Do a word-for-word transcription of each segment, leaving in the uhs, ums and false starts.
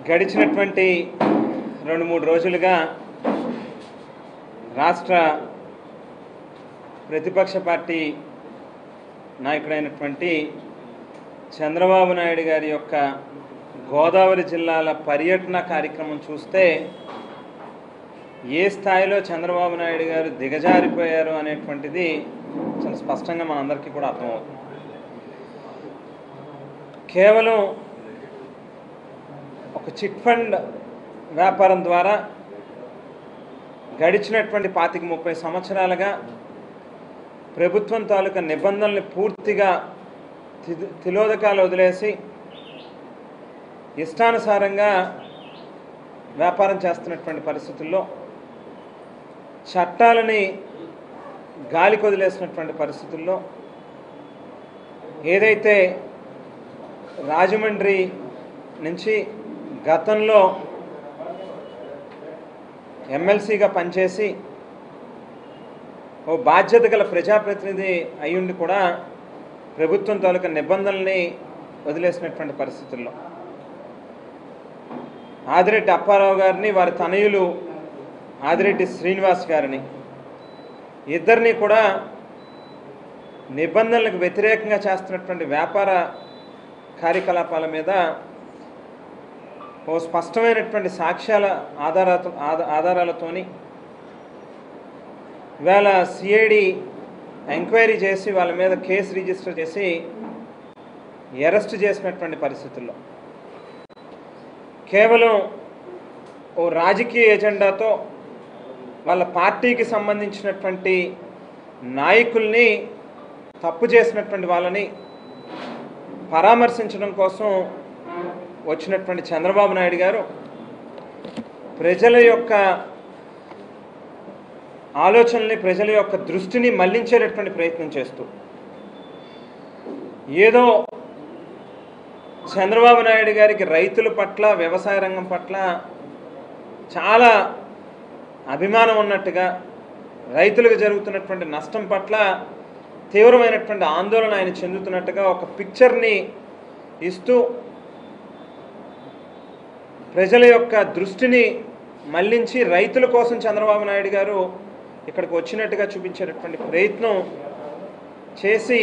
గడిచినటువంటి రెండు మూడు రోజులుగా రాష్ట్ర ప్రతిపక్ష పార్టీ నాయకుడైనటువంటి చంద్రబాబు నాయుడు గారి యొక్క గోదావరి జిల్లాల పర్యటన కార్యక్రమం చూస్తే ఏ స్థాయిలో చంద్రబాబు నాయుడు గారు దిగజారిపోయారు అనేటువంటిది చాలా స్పష్టంగా మనందరికీ కూడా అర్థమవుతుంది. కేవలం ఒక చిట్ ఫండ్ వ్యాపారం ద్వారా గడిచినటువంటి పాతిక ముప్పై సంవత్సరాలుగా ప్రభుత్వం తాలూకా నిబంధనల్ని పూర్తిగా తిలోదకాలు వదిలేసి ఇష్టానుసారంగా వ్యాపారం చేస్తున్నటువంటి పరిస్థితుల్లో చట్టాలని గాలికి వదిలేసినటువంటి పరిస్థితుల్లో ఏదైతే రాజమండ్రి నుంచి గతంలో ఎమ్మెల్సీగా పనిచేసి ఓ బాధ్యత గల ప్రజాప్రతినిధి అయ్యుండి కూడా ప్రభుత్వం తాలూకా నిబంధనల్ని వదిలేసినటువంటి పరిస్థితుల్లో ఆదిరెడ్డి అప్పారావు గారిని వారి తనయులు ఆదిరెడ్డి శ్రీనివాస్ గారిని ఇద్దరిని కూడా నిబంధనలకు వ్యతిరేకంగా చేస్తున్నటువంటి వ్యాపార కార్యకలాపాల మీద ఓ స్పష్టమైనటువంటి సాక్ష్యాల ఆధార ఆధారాలతోని ఇవాళ సిఐడి ఎంక్వైరీ చేసి వాళ్ళ మీద కేసు రిజిస్టర్ చేసి అరెస్ట్ చేసినటువంటి పరిస్థితుల్లో కేవలం ఓ రాజకీయ ఎజెండాతో వాళ్ళ పార్టీకి సంబంధించినటువంటి నాయకుల్ని తప్పు చేసినటువంటి వాళ్ళని పరామర్శించడం కోసం వచ్చినటువంటి చంద్రబాబు నాయుడు గారు ప్రజల యొక్క ఆలోచనల్ని ప్రజల యొక్క దృష్టిని మళ్లించేటటువంటి ప్రయత్నం చేస్తూ ఏదో చంద్రబాబు నాయుడు గారికి రైతుల పట్ల వ్యవసాయ రంగం పట్ల చాలా అభిమానం ఉన్నట్టుగా రైతులకు జరుగుతున్నటువంటి నష్టం పట్ల తీవ్రమైనటువంటి ఆందోళన ఆయన చెందుతున్నట్టుగా ఒక పిక్చర్ని ఇస్తూ ప్రజల యొక్క దృష్టిని మళ్లించి రైతుల కోసం చంద్రబాబు నాయుడు గారు ఇక్కడికి వచ్చినట్టుగా చూపించేటటువంటి ప్రయత్నం చేసి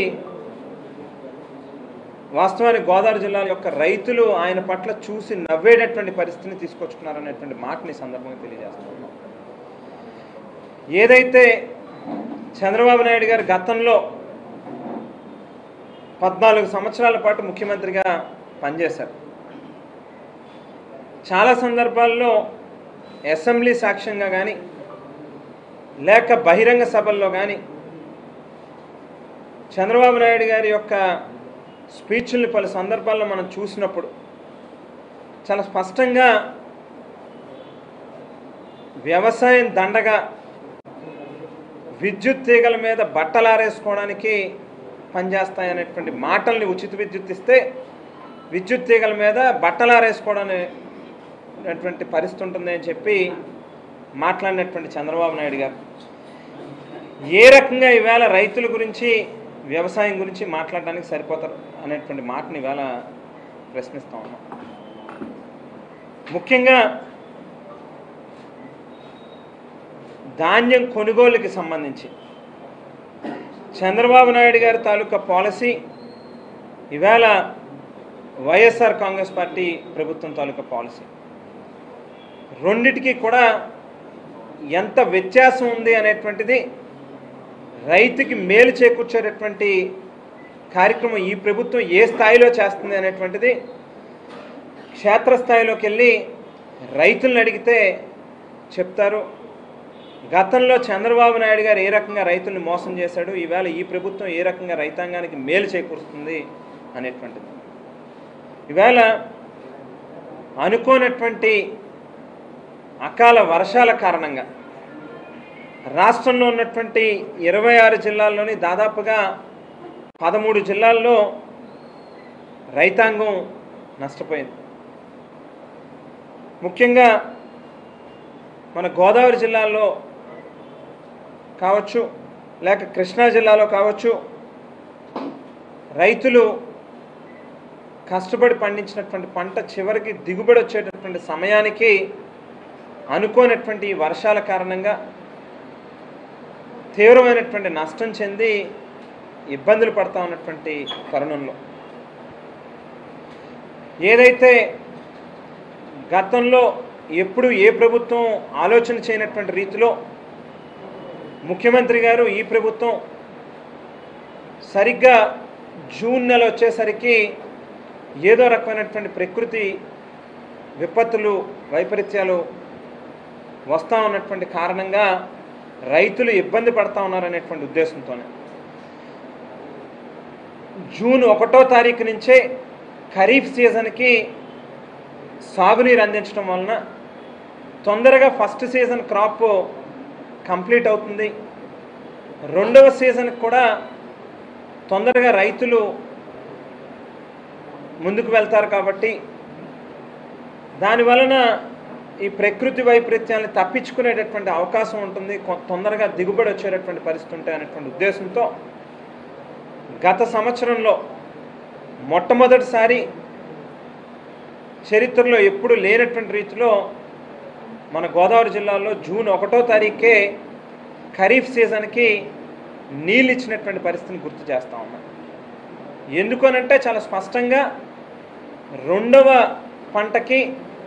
వాస్తవానికి గోదావరి జిల్లా యొక్క రైతులు ఆయన పట్ల చూసి నవ్వేటటువంటి పరిస్థితిని తీసుకొచ్చుకున్నారనేటువంటి మాటని సందర్భంగా తెలియజేస్తున్నాం. ఏదైతే చంద్రబాబు నాయుడు గారు గతంలో పద్నాలుగు సంవత్సరాల పాటు ముఖ్యమంత్రిగా పనిచేశారు. చాలా సందర్భాల్లో అసెంబ్లీ సాక్ష్యంగా కానీ లేక బహిరంగ సభల్లో కానీ చంద్రబాబు నాయుడు గారి యొక్క స్పీచ్ల్ని పలు సందర్భాల్లో మనం చూసినప్పుడు చాలా స్పష్టంగా వ్యవసాయం దండగా విద్యుత్ తీగల మీద బట్టలారేసుకోవడానికి పనిచేస్తాయనేటువంటి మాటల్ని ఉచిత విద్యుత్ ఇస్తే విద్యుత్ తీగల మీద బట్టలారేసుకోవడం అనేటువంటి పరిస్థితి ఉంటుంది అని చెప్పి మాట్లాడినటువంటి చంద్రబాబు నాయుడు గారు ఏ రకంగా ఈవేళ రైతుల గురించి వ్యవసాయం గురించి మాట్లాడడానికి సరిపోతారు అనేటువంటి మాటని ఈవేళ ప్రశ్నిస్తూ ఉన్నాం. ముఖ్యంగా ధాన్యం కొనుగోలుకి సంబంధించి చంద్రబాబు నాయుడు గారి తాలూకా పాలసీ ఈవేళ వైఎస్ఆర్ కాంగ్రెస్ పార్టీ ప్రభుత్వం తాలూకా పాలసీ రెండిటికి కూడా ఎంత వ్యత్యాసం ఉంది అనేటువంటిది రైతుకి మేలు చేకూర్చేటటువంటి కార్యక్రమం ఈ ప్రభుత్వం ఏ స్థాయిలో చేస్తుంది అనేటువంటిది క్షేత్రస్థాయిలోకి వెళ్ళి రైతులను అడిగితే చెప్తారు. గతంలో చంద్రబాబు నాయుడు గారు ఏ రకంగా రైతుల్ని మోసం చేశాడు, ఈవేళ ఈ ప్రభుత్వం ఏ రకంగా రైతాంగానికి మేలు చేకూరుస్తుంది అనేటువంటిది. ఈవేళ అనుకోనటువంటి అకాల వర్షాల కారణంగా రాష్ట్రంలో ఉన్నటువంటి ఇరవై ఆరు జిల్లాల్లోని దాదాపుగా పదమూడు జిల్లాల్లో రైతాంగం నష్టపోయింది. ముఖ్యంగా మన గోదావరి జిల్లాలో కావచ్చు లేక కృష్ణా జిల్లాలో కావచ్చు రైతులు కష్టపడి పండించినటువంటి పంట చివరికి దిగుబడి వచ్చేటటువంటి సమయానికి అనుకోనటువంటి వర్షాల కారణంగా తీవ్రమైనటువంటి నష్టం చెంది ఇబ్బందులు పడతా ఉన్నటువంటి తరుణంలో ఏదైతే గతంలో ఎప్పుడు ఏ ప్రభుత్వం ఆలోచన చేయనటువంటి రీతిలో ముఖ్యమంత్రి గారు ఈ ప్రభుత్వం సరిగ్గా జూన్ నెల వచ్చేసరికి ఏదో రకమైనటువంటి ప్రకృతి విపత్తులు వైపరీత్యాలు వస్తూ ఉన్నటువంటి కారణంగా రైతులు ఇబ్బంది పడతా ఉన్నారనేటువంటి ఉద్దేశంతోనే జూన్ ఒకటో తారీఖు నుంచే ఖరీఫ్ సీజన్కి సాగునీరు అందించడం వలన తొందరగా ఫస్ట్ సీజన్ క్రాప్ కంప్లీట్ అవుతుంది, రెండవ సీజన్కి కూడా తొందరగా రైతులు ముందుకు వెళ్తారు కాబట్టి దానివలన ఈ ప్రకృతి వైపరీత్యాన్ని తప్పించుకునేటటువంటి అవకాశం ఉంటుంది, తొందరగా దిగుబడి వచ్చేటటువంటి పరిస్థితి ఉంటాయి అనేటువంటి ఉద్దేశంతో గత సంవత్సరంలో మొట్టమొదటిసారి చరిత్రలో ఎప్పుడు లేనటువంటి రీతిలో మన గోదావరి జిల్లాలో జూన్ ఒకటో తారీఖే ఖరీఫ్ సీజన్కి నీళ్ళు ఇచ్చినటువంటి పరిస్థితిని గుర్తు చేస్తూ ఉన్నాం. ఎందుకనంటే చాలా స్పష్టంగా రెండవ పంటకి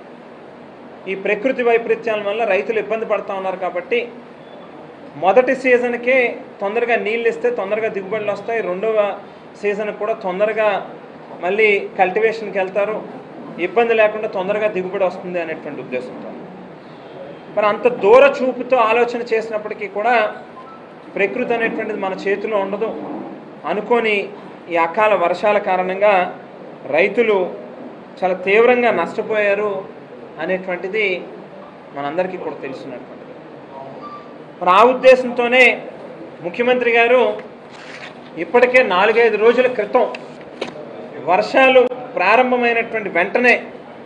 ఈ ప్రకృతి వైపరీత్యాల వల్ల రైతులు ఇబ్బంది పడుతూ ఉన్నారు కాబట్టి మొదటి సీజన్కే తొందరగా నీళ్ళు ఇస్తే తొందరగా దిగుబడులు వస్తాయి, రెండవ సీజన్ కూడా తొందరగా మళ్ళీ కల్టివేషన్కి వెళ్తారు, ఇబ్బంది లేకుండా తొందరగా దిగుబడి వస్తుంది అనేటువంటి ఉద్దేశంతో మరి అంత దూర చూపుతో ఆలోచన చేసినప్పటికీ కూడా ప్రకృతి అనేటువంటిది మన చేతిలో ఉండదు. అనుకోని ఈ అకాల వర్షాల కారణంగా రైతులు చాలా తీవ్రంగా నష్టపోయారు అనేటువంటిది మనందరికీ కూడా తెలుసున్నటువంటిది. మరి ఆ ఉద్దేశంతోనే ముఖ్యమంత్రి గారు ఇప్పటికే నాలుగైదు రోజుల క్రితం వర్షాలు ప్రారంభమైనటువంటి వెంటనే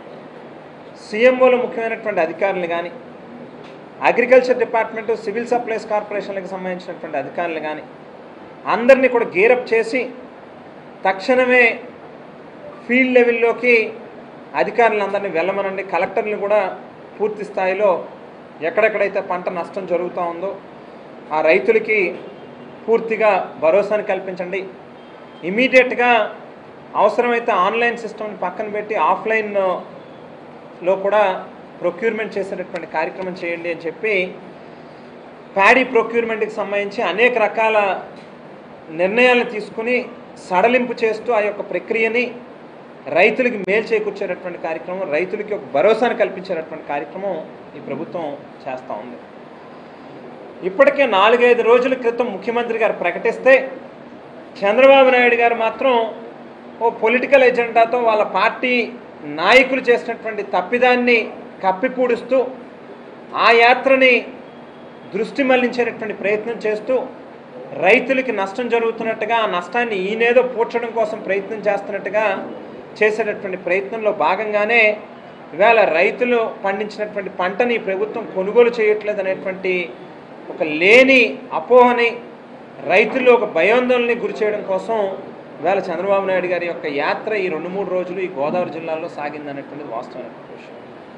సీఎంఓలు ముఖ్యమైనటువంటి అధికారులు కానీ అగ్రికల్చర్ డిపార్ట్మెంటు సివిల్ సప్లైస్ కార్పొరేషన్లకు సంబంధించినటువంటి అధికారులు కానీ అందరినీ కూడా గేరప్ చేసి తక్షణమే ఫీల్డ్ లెవెల్లోకి అధికారులందరినీ వెళ్ళమనండి, కలెక్టర్లు కూడా పూర్తి స్థాయిలో ఎక్కడెక్కడైతే పంట నష్టం జరుగుతూ ఉందో ఆ రైతులకి పూర్తిగా భరోసాను కల్పించండి, ఇమీడియట్గా అవసరమైతే ఆన్లైన్ సిస్టమ్ని పక్కన పెట్టి ఆఫ్లైన్లో కూడా ప్రొక్యూర్మెంట్ చేసేటటువంటి కార్యక్రమం చేయండి అని చెప్పి ప్యాడీ ప్రొక్యూర్మెంట్కి సంబంధించి అనేక రకాల నిర్ణయాలను తీసుకుని సడలింపు చేస్తూ ఆ యొక్క ప్రక్రియని రైతులకి మేలు చేకూర్చేటటువంటి కార్యక్రమం, రైతులకి ఒక భరోసాను కల్పించేటటువంటి కార్యక్రమం ఈ ప్రభుత్వం చేస్తూ ఉంది. ఇప్పటికే నాలుగైదు రోజుల క్రితం ముఖ్యమంత్రి గారు ప్రకటిస్తే చంద్రబాబు నాయుడు గారు మాత్రం ఓ పొలిటికల్ ఎజెండాతో వాళ్ళ పార్టీ నాయకులు చేసినటువంటి తప్పిదాన్ని కప్పిపూడుస్తూ ఆ యాత్రని దృష్టి మళ్లించేటటువంటి ప్రయత్నం చేస్తూ రైతులకి నష్టం జరుగుతున్నట్టుగా ఆ నష్టాన్ని ఈయనేదో పూడ్చడం కోసం ప్రయత్నం చేస్తున్నట్టుగా చేసేటటువంటి ప్రయత్నంలో భాగంగానే ఇవాళ రైతులు పండించినటువంటి పంటని ప్రభుత్వం కొనుగోలు చేయట్లేదు అనేటువంటి ఒక లేని అపోహని రైతుల్లో ఒక భయాందోళనని గురి చేయడం కోసం ఇవాళ చంద్రబాబు నాయుడు గారి యొక్క యాత్ర ఈ రెండు మూడు రోజులు ఈ గోదావరి జిల్లాలో సాగిందనేటువంటిది వాస్తవమైనటువంటి విషయం.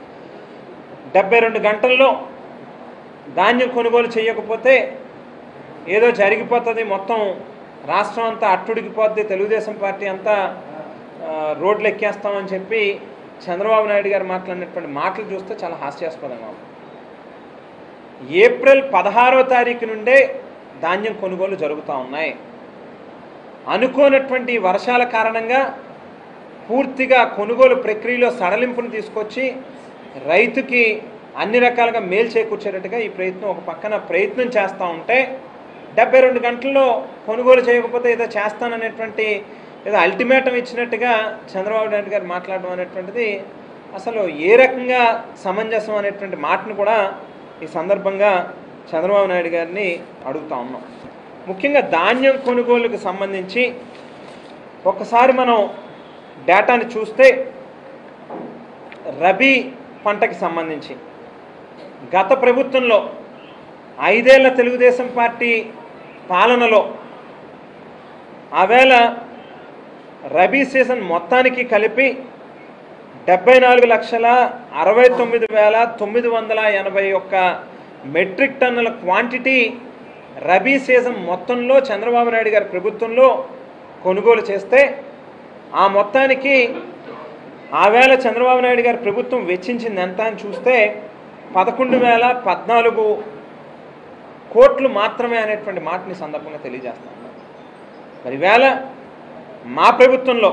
డెబ్బై రెండు గంటల్లో ధాన్యం కొనుగోలు చేయకపోతే ఏదో జరిగిపోతుంది, మొత్తం రాష్ట్రం అంతా అట్టుడికిపోద్ది, తెలుగుదేశం పార్టీ అంతా రోడ్లు ఎక్కేస్తామని చెప్పి చంద్రబాబు నాయుడు గారు మాట్లాడినటువంటి మాటలు చూస్తే చాలా హాస్యాస్పదంగా ఉంది. ఏప్రిల్ పదహారో తారీఖు నుండే ధాన్యం కొనుగోలు జరుగుతూ ఉన్నాయి. అనుకోనటువంటి వర్షాల కారణంగా పూర్తిగా కొనుగోలు ప్రక్రియలో సడలింపును తీసుకొచ్చి రైతుకి అన్ని రకాలుగా మేలు చేకూర్చేటట్టుగా ఈ ప్రయత్నం ఒక పక్కన ప్రయత్నం చేస్తూ ఉంటే డెబ్బై రెండు గంటల్లో కొనుగోలు చేయకపోతే ఏదో చేస్తాననేటువంటి ఏదో అల్టిమేటం ఇచ్చినట్టుగా చంద్రబాబు నాయుడు గారు మాట్లాడడం అనేటువంటిది అసలు ఏ రకంగా సమంజసం అనేటువంటి మాటను కూడా ఈ సందర్భంగా చంద్రబాబు నాయుడు గారిని అడుగుతా ఉన్నాం. ముఖ్యంగా ధాన్యం కొనుగోలుకు సంబంధించి ఒకసారి మనం డేటాని చూస్తే రబీ పంటకి సంబంధించి గత ప్రభుత్వంలో ఐదేళ్ల తెలుగుదేశం పార్టీ పాలనలో ఆవేళ రబీ సీజన్ మొత్తానికి కలిపి డెబ్బై నాలుగు లక్షల అరవై తొమ్మిది వేల తొమ్మిది వందల ఎనభై ఒక్క మెట్రిక్ టన్నుల క్వాంటిటీ రబీ సీజన్ మొత్తంలో చంద్రబాబు నాయుడు గారి ప్రభుత్వంలో కొనుగోలు చేస్తే ఆ మొత్తానికి ఆ వేళ చంద్రబాబు నాయుడు గారి ప్రభుత్వం వెచ్చించింది ఎంత అని చూస్తే పదకొండు వేల పద్నాలుగు కోట్లు మాత్రమే అనేటువంటి మాటని సందర్భంగా తెలియజేస్తాను. మరి వేళ మా ప్రభుత్వంలో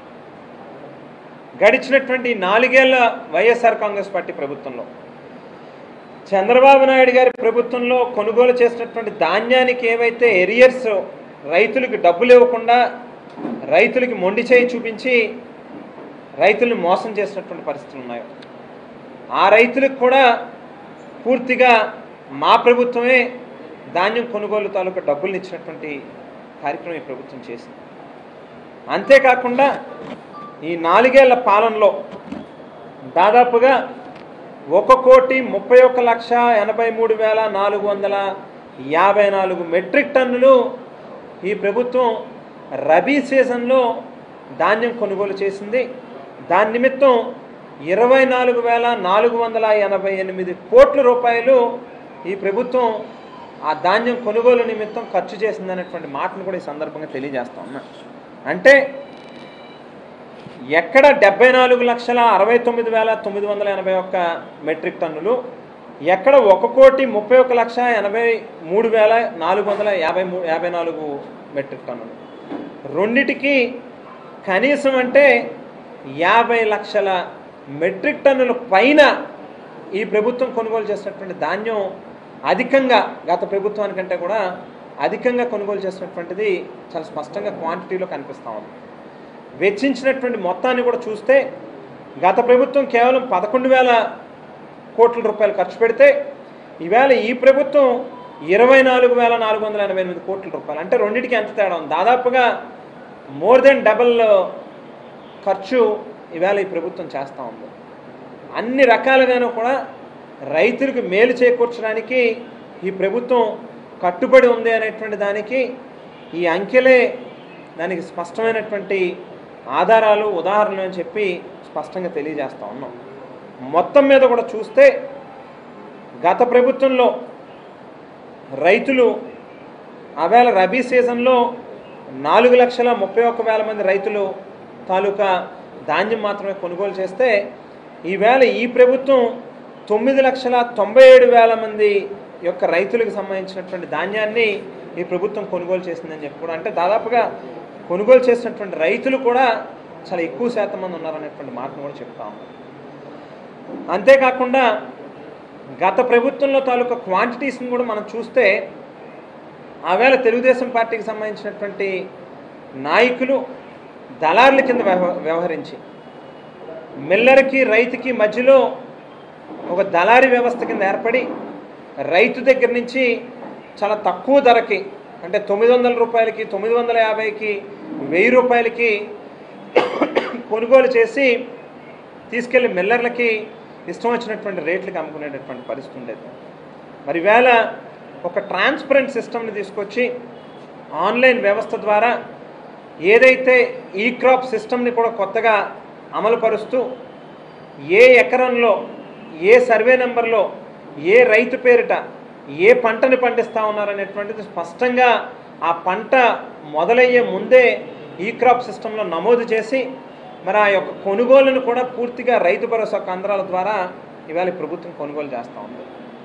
గడిచినటువంటి నాలుగేళ్ల వైఎస్ఆర్ కాంగ్రెస్ పార్టీ ప్రభుత్వంలో చంద్రబాబు నాయుడు గారి ప్రభుత్వంలో కొనుగోలు చేసినటువంటి ధాన్యానికి ఏవైతే ఎరియర్స్ రైతులకు డబ్బులు ఇవ్వకుండా రైతులకి మొండి చేయి చూపించి రైతులను మోసం చేసినటువంటి పరిస్థితులు ఉన్నాయో ఆ రైతులకు కూడా పూర్తిగా మా ప్రభుత్వమే ధాన్యం కొనుగోలు తాలూకా డబ్బులు ఇచ్చినటువంటి కార్యక్రమం ఈ ప్రభుత్వం చేసింది. అంతేకాకుండా ఈ నాలుగేళ్ల పాలనలో దాదాపుగా ఒక కోటి ముప్పై ఒక్క లక్ష ఎనభై మూడు వేల నాలుగు వందల యాభై నాలుగు మెట్రిక్ టన్నులు ఈ ప్రభుత్వం రబీ సీజన్లో ధాన్యం కొనుగోలు చేసింది. దాని నిమిత్తం ఇరవై నాలుగు వేల నాలుగు వందల ఎనభై ఎనిమిది కోట్ల రూపాయలు ఈ ప్రభుత్వం ఆ ధాన్యం కొనుగోలు నిమిత్తం ఖర్చు చేసిందనేటువంటి మాటను కూడా ఈ సందర్భంగా తెలియజేస్తా ఉన్నా. అంటే ఎక్కడ డెబ్బై నాలుగు లక్షల అరవై తొమ్మిది వేల తొమ్మిది వందల ఎనభై ఒక్క మెట్రిక్ టన్నులు, ఎక్కడ ఒక కోటి ముప్పై ఒక్క లక్ష ఎనభై మూడు వేల నాలుగు వందల యాభై మూ యాభై నాలుగు మెట్రిక్ టన్నులు, రెండిటికి కనీసం అంటే యాభై లక్షల మెట్రిక్ టన్నుల పైన ఈ ప్రభుత్వం కొనుగోలు చేసినటువంటి ధాన్యం అధికంగా గత ప్రభుత్వానికంటే కూడా అధికంగా కొనుగోలు చేసినటువంటిది చాలా స్పష్టంగా క్వాంటిటీలో కనిపిస్తూ ఉంది. వెచ్చించినటువంటి మొత్తాన్ని కూడా చూస్తే గత ప్రభుత్వం కేవలం పదకొండు వేల కోట్ల రూపాయలు ఖర్చు పెడితే ఈవేళ ఈ ప్రభుత్వం ఇరవై నాలుగు వేల నాలుగు వందల ఎనభై ఎనిమిది కోట్ల రూపాయలు, అంటే రెండింటికి ఎంత తేడా ఉంది, దాదాపుగా మోర్ దెన్ డబల్ ఖర్చు ఈవేళ ఈ ప్రభుత్వం చేస్తూ ఉంది. అన్ని రకాలుగాను కూడా రైతులకు మేలు చేకూర్చడానికి ఈ ప్రభుత్వం కట్టుబడి ఉంది అనేటువంటి దానికి ఈ అంకెలే దానికి స్పష్టమైనటువంటి ఆధారాలు ఉదాహరణలు అని చెప్పి స్పష్టంగా తెలియజేస్తూ ఉన్నాం. మొత్తం మీద కూడా చూస్తే గత ప్రభుత్వంలో రైతులు ఆవేళ రబీ సీజన్లో నాలుగు లక్షల ముప్పై ఒక్క వేల మంది రైతులు తాలూకా ధాన్యం మాత్రమే కొనుగోలు చేస్తే ఈవేళ ఈ ప్రభుత్వం తొమ్మిది లక్షల తొంభై ఏడు వేల మంది యొక్క రైతులకు సంబంధించినటువంటి ధాన్యాన్ని ఈ ప్రభుత్వం కొనుగోలు చేసిందని చెప్పి కూడా, అంటే దాదాపుగా కొనుగోలు చేసినటువంటి రైతులు కూడా చాలా ఎక్కువ శాతం మంది ఉన్నారనేటువంటి మాటను కూడా చెప్తాము. అంతేకాకుండా గత ప్రభుత్వంలో తాలూకా క్వాంటిటీస్ని కూడా మనం చూస్తే ఆవేళ తెలుగుదేశం పార్టీకి సంబంధించినటువంటి నాయకులు దళారుల కింద వ్యవహరించి మిల్లర్కి రైతుకి మధ్యలో ఒక దళారీ వ్యవస్థ కింద ఏర్పడి రైతు దగ్గర నుంచి చాలా తక్కువ ధరకి, అంటే తొమ్మిది వందల రూపాయలకి తొమ్మిది వందల యాభైకి వెయ్యి రూపాయలకి కొనుగోలు చేసి తీసుకెళ్లి మిల్లర్లకి ఇష్టం వచ్చినటువంటి రేట్లకి అమ్ముకునేటటువంటి పరిస్థితి ఉండేది. మరి వేళ ఒక ట్రాన్స్పరెంట్ సిస్టమ్ని తీసుకొచ్చి ఆన్లైన్ వ్యవస్థ ద్వారా ఏదైతే ఈ క్రాప్ సిస్టమ్ని కూడా కొత్తగా అమలుపరుస్తూ ఏ ఎకరంలో ఏ సర్వే నెంబర్లో ఏ రైతు పేరిట ఏ పంటని పండిస్తూ ఉన్నారనేటువంటిది స్పష్టంగా ఆ పంట మొదలయ్యే ముందే ఈ క్రాప్ సిస్టంలో నమోదు చేసి మరి ఆ యొక్క కొనుగోలును కూడా పూర్తిగా రైతు భరోసా కేంద్రాల ద్వారా ఇవాళ ప్రభుత్వం కొనుగోలు చేస్తూ ఉంది.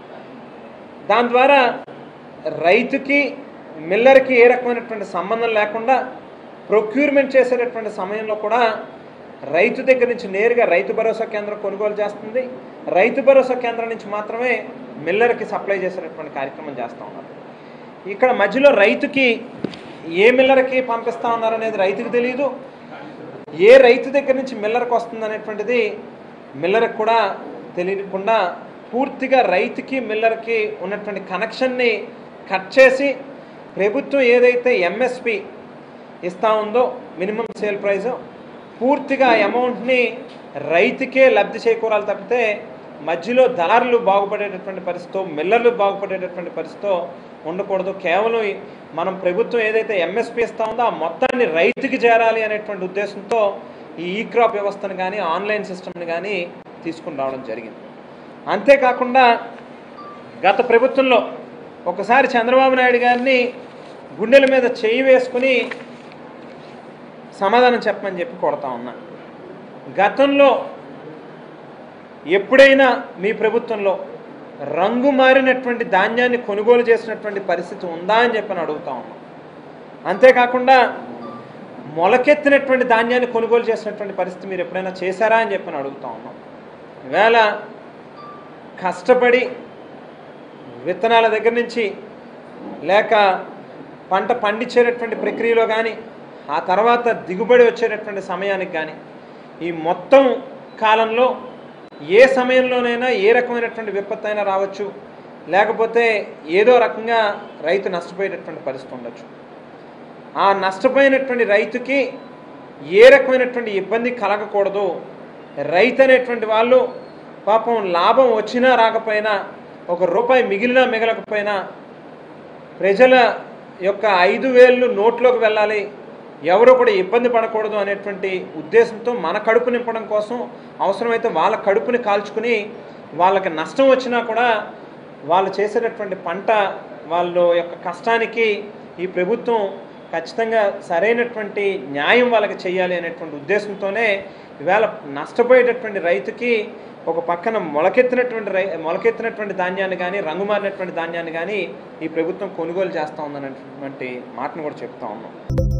దాని ద్వారా రైతుకి మిల్లర్కి ఏ రకమైనటువంటి సంబంధం లేకుండా ప్రొక్యూర్మెంట్ చేసేటటువంటి సమయంలో కూడా రైతు దగ్గర నుంచి నేరుగా రైతు భరోసా కేంద్రం కొనుగోలు చేస్తుంది. రైతు భరోసా కేంద్రం నుంచి మాత్రమే మిల్లర్కి సప్లై చేసేటటువంటి కార్యక్రమం చేస్తూ ఉన్నారు. ఇక్కడ మధ్యలో రైతుకి ఏ మిల్లర్కి పంపిస్తూ ఉన్నారనేది రైతుకు తెలియదు, ఏ రైతు దగ్గర నుంచి మిల్లర్కి వస్తుంది అనేటువంటిది మిల్లర్కి కూడా తెలియకుండా పూర్తిగా రైతుకి మిల్లర్కి ఉన్నటువంటి కనెక్షన్ని కట్ చేసి ప్రభుత్వం ఏదైతే ఎంఎస్పి ఇస్తూ ఉందో మినిమం సేల్ ప్రైస్ పూర్తిగా అమౌంట్ని రైతుకే లబ్ధి చేకూరాలి తప్పితే మధ్యలో దళారులు బాగుపడేటటువంటి పరిస్థితితో మిల్లర్లు బాగుపడేటటువంటి పరిస్థితితో ఉండకూడదు. కేవలం ఈ మనం ప్రభుత్వం ఏదైతే ఎంఎస్పీ ఇస్తా ఉందో ఆ మొత్తాన్ని రైతుకి చేరాలి అనేటువంటి ఉద్దేశంతో ఈ ఈ క్రాప్ వ్యవస్థను కానీ ఆన్లైన్ సిస్టమ్ని కానీ తీసుకుని రావడం జరిగింది. అంతేకాకుండా గత ప్రభుత్వంలో ఒకసారి చంద్రబాబు నాయుడు గారిని గుండెల మీద చేయి వేసుకుని సమాధానం చెప్పమని చెప్పి కొడతా ఉన్నా. గతంలో ఎప్పుడైనా మీ ప్రభుత్వంలో రంగు మారినటువంటి ధాన్యాన్ని కొనుగోలు చేసినటువంటి పరిస్థితి ఉందా అని చెప్పని అడుగుతా ఉన్నాం. అంతేకాకుండా మొలకెత్తినటువంటి ధాన్యాన్ని కొనుగోలు చేసినటువంటి పరిస్థితి మీరు ఎప్పుడైనా చేశారా అని చెప్పని అడుగుతా ఉన్నాం. ఈవేళ కష్టపడి విత్తనాల దగ్గర నుంచి లేక పంట పండించేటటువంటి ప్రక్రియలో కానీ ఆ తర్వాత దిగుబడి వచ్చేటటువంటి సమయానికి కానీ ఈ మొత్తం కాలంలో ఏ సమయంలోనైనా ఏ రకమైనటువంటి విపత్తు అయినా రావచ్చు, లేకపోతే ఏదో రకంగా రైతు నష్టపోయేటటువంటి పరిస్థితి ఉండొచ్చు. ఆ నష్టపోయినటువంటి రైతుకి ఏ రకమైనటువంటి ఇబ్బంది కలగకూడదు. రైతు అనేటువంటి వాళ్ళు పాపం లాభం వచ్చినా రాకపోయినా ఒక రూపాయి మిగిలినా మిగలకపోయినా ప్రజల యొక్క ఐదు వేళ్ళు నోట్లోకి వెళ్ళాలి, ఎవరో కూడా ఇబ్బంది పడకూడదు అనేటువంటి ఉద్దేశంతో మన కడుపు నింపడం కోసం అవసరమైతే వాళ్ళ కడుపుని కాల్చుకుని వాళ్ళకి నష్టం వచ్చినా కూడా వాళ్ళు చేసేటటువంటి పంట వాళ్ళ యొక్క కష్టానికి ఈ ప్రభుత్వం ఖచ్చితంగా సరైనటువంటి న్యాయం వాళ్ళకి చేయాలి అనేటువంటి ఉద్దేశంతోనే ఈవేళ నష్టపోయేటటువంటి రైతుకి ఒక పక్కన మొలకెత్తినటువంటి రై మొలకెత్తినటువంటి ధాన్యాన్ని కానీ రంగు మారినటువంటి ధాన్యాన్ని కానీ ఈ ప్రభుత్వం కొనుగోలు చేస్తూ ఉందనేటువంటి మాటను కూడా చెప్తా ఉన్నాం.